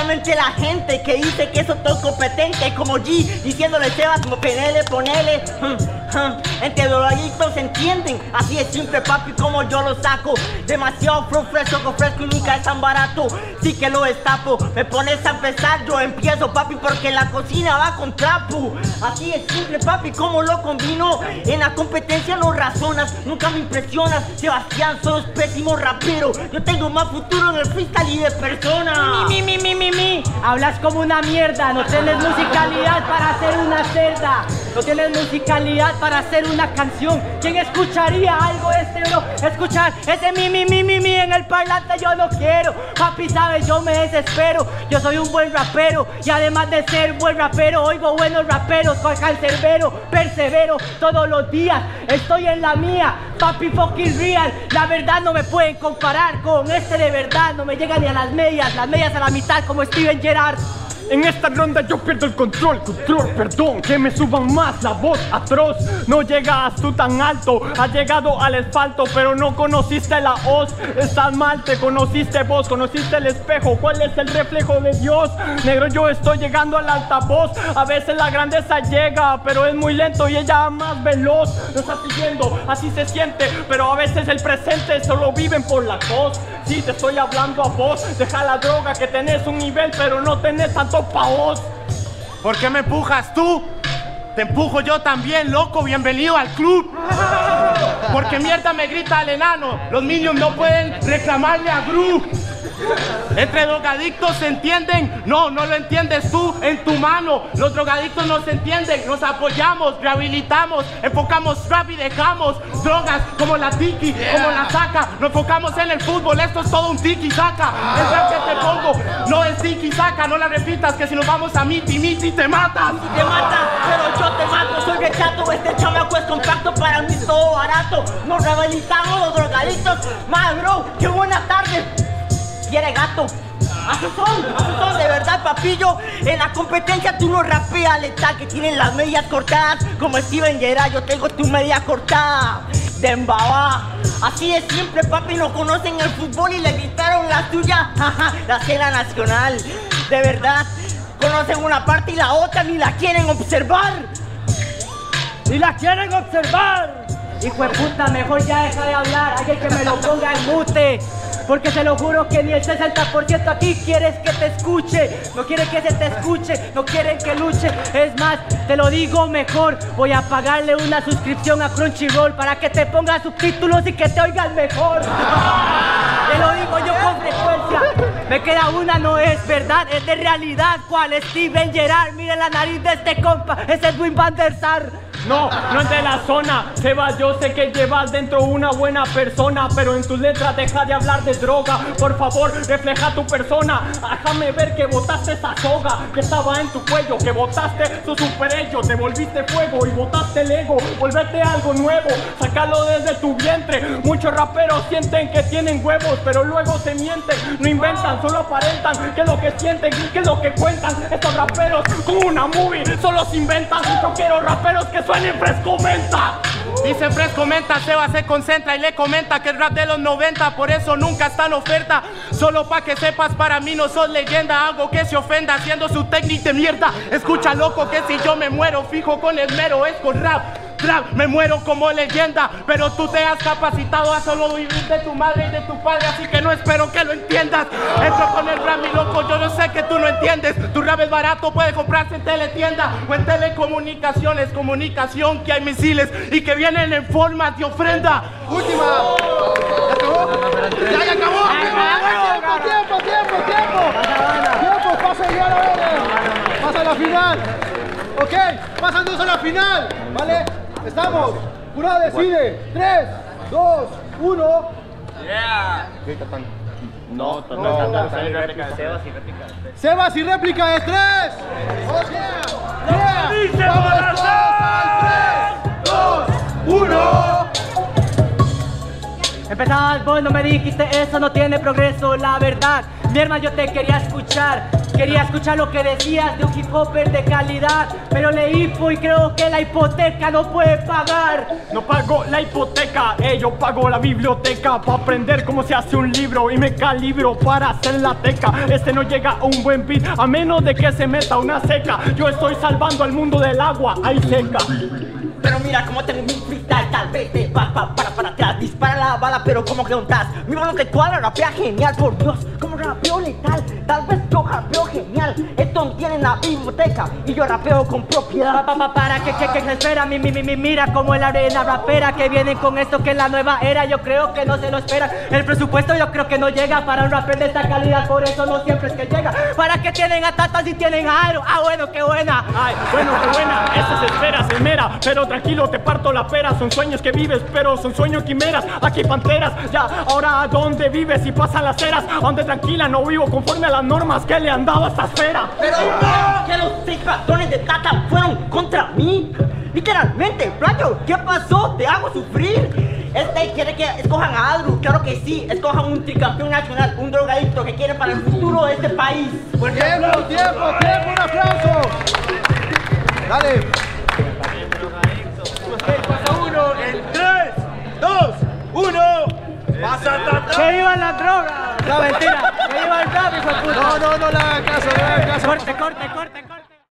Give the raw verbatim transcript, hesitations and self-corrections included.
solamente la gente que dice que eso todo competente, como G, diciéndole Sebas, como penele, ponele. Entre drogadictos se entienden, así es simple, papi, como yo lo saco. Demasiado flow fresco, con fresco y nunca es tan barato. Sí que lo destapo, me pones a empezar, yo empiezo, papi, porque la cocina va con trapo. Así es simple, papi, como lo combino. En la competencia no razonas, nunca me impresionas. Sebastián, sos pésimo rapero. Yo tengo más futuro en el freestyle y de persona. Mi, mi, mi, mi, mi. Hablas como una mierda, no tienes musicalidad para hacer una cerda. No tienes musicalidad para hacer una canción. ¿Quién escucharía algo de este, bro? Escuchar ese mi, mi, mi, mi, mi en el parlante yo no quiero. Papi, sabes, yo me desespero. Yo soy un buen rapero y además de ser buen rapero, oigo buenos raperos con cancerbero, persevero todos los días. Estoy en la mía, papi fucking real. La verdad no me pueden comparar con este de verdad. No me llega ni a las medias, las medias a la mitad como Steven Gerrard. En esta ronda yo pierdo el control, control, perdón, que me suban más la voz atroz. No llegas tú tan alto, has llegado al asfalto, pero no conociste la hoz. Estás mal, te conociste vos, conociste el espejo, ¿cuál es el reflejo de Dios? Negro, yo estoy llegando al altavoz, a veces la grandeza llega, pero es muy lento y ella más veloz. Lo está siguiendo, así se siente, pero a veces el presente solo viven por la tos. Sí, te estoy hablando a vos, deja la droga que tenés un nivel, pero no tenés tanto pa' vos. ¿Por qué me empujas tú? Te empujo yo también, loco, bienvenido al club. Porque mierda me grita el enano, los minions no pueden reclamarle a Gru. Entre drogadictos se entienden, no, no lo entiendes tú en tu mano. Los drogadictos no se entienden, nos apoyamos, rehabilitamos, enfocamos rap y dejamos drogas como la tiki, como la saca. Nos enfocamos en el fútbol, esto es todo un tiki saca. El rap que te pongo no es tiki saca, no la repitas que si nos vamos a miti miti te matas. Te matas, pero yo te mato, soy rechato, este chamaco es compacto, para mí es todo barato. Nos rehabilitamos los drogadictos, más bro, qué buena tarde. Quiere gato. Así son, así son, de verdad, papillo. En la competencia tú no rapeas letal, que tienen las medias cortadas como Steven Gerrard. Yo tengo tu media cortada de embabá. Así de simple, papi, no conocen el fútbol y le gritaron la tuya, jaja, la cena nacional. De verdad, conocen una parte y la otra ni la quieren observar. Ni la quieren observar. Hijo de puta, mejor ya deja de hablar, alguien que me lo ponga en mute. Porque te lo juro que ni el sesenta por ciento aquí quieres que te escuche. No quieren que se te escuche, no quieren que luche. Es más, te lo digo mejor, voy a pagarle una suscripción a Crunchyroll para que te ponga subtítulos y que te oigan mejor. Te lo digo yo con frecuencia. Me queda una, no es verdad, es de realidad. ¿Cuál es Steven Gerrard? Miren la nariz de este compa, ese es Wim van der Sar. No, no es de la zona, Sebas, yo sé que llevas dentro una buena persona, pero en tus letras deja de hablar de droga. Por favor, refleja tu persona. Déjame ver que botaste esa soga que estaba en tu cuello, que botaste tu superello, te volviste fuego y botaste el ego. Volverte algo nuevo, sácalo desde tu vientre. Muchos raperos sienten que tienen huevos, pero luego se mienten, no inventan, solo aparentan. ¿Qué es lo que sienten? ¿Qué es lo que cuentan? Estos raperos con una movie solo se inventan. Yo quiero raperos que suenen Fresco Menta. Dice Fresco Menta, Seba se concentra y le comenta que el rap de los noventa por eso nunca está en oferta. Solo pa' que sepas, para mí no sos leyenda, algo que se ofenda haciendo su técnica de mierda. Escucha, loco, que si yo me muero fijo con el mero es con rap. Rap, me muero como leyenda, pero tú te has capacitado a solo vivir de tu madre y de tu padre, así que no espero que lo entiendas. Entro con el rap, mi loco, yo no sé que tú no entiendes. Tu rap es barato, puede comprarse en teletienda o en telecomunicaciones, comunicación, que hay misiles y que vienen en formas de ofrenda. Última. ¿Ya acabó? ¿Ya, ya acabó? ¡Tiempo, tiempo, tiempo, tiempo! ¡Tiempo, pasa ya la vez! ¡Pasa a la final! Ok, pasan dos a la final, ¿vale? Estamos, jurado decide, tres, dos, uno. Yeah. No, no, no, no, Sebas y réplica. Sebas y réplica es tres. Oh, yeah. Yeah. Vamos todos al tres, dos, uno. Empezabas vos, no me dijiste eso, no tiene progreso, la verdad. Mi hermano, yo te quería escuchar. Quería escuchar lo que decías de un hip hopper de calidad, pero leí hipo y creo que la hipoteca no puede pagar. No pago la hipoteca, eh, yo pago la biblioteca para aprender cómo se hace un libro y me calibro para hacer la teca. Este no llega a un buen beat a menos de que se meta una seca. Yo estoy salvando al mundo del agua, ahí seca. Pero mira cómo tengo mi freestyle, tal vez te va pa, para para atrás. Dispara la bala, pero como que untas. Mira lo que cuadra, rapea genial, por Dios. Como rapeo letal, tal vez yo rapeo genial. Esto no tiene la biblioteca y yo rapeo con propiedad. Pa, pa, pa, para que, que, que se espera, mi, mi, mi, mi, mira como en la arena rapera que vienen con esto que es la nueva era. Yo creo que no se lo esperan. El presupuesto yo creo que no llega para un rapper de esta calidad, por eso no siempre es que llega. Para que tienen a tatas y tienen a aero. Ah, bueno, qué buena. Ay, bueno, qué buena, esa se espera, se esmera. Pero tranquilo, te parto la pera. Son sueños que vives, pero son sueños quimeras. Aquí panteras, ya, ahora ¿a dónde vives? Y pasan las eras, donde tranquila no vivo conforme a las normas que le han dado a esta esfera. Pero no, que los seis patrones de Tata fueron contra mí. Literalmente, playo, ¿qué pasó? Te hago sufrir. Este quiere que escojan a Adru, claro que sí. Escojan un tricampeón nacional, un drogadicto que quiere para el futuro de este país. Tiempo, tiempo, tiempo, un aplauso. Dale. Pasa uno en tres, dos, uno. Pasa Tata. ¡Que vivan las drogas! No, mentira. ¡Que viva el rap, hijo de puta! No, no, no le hagan caso, no le hagan caso. Corte, corte, corte.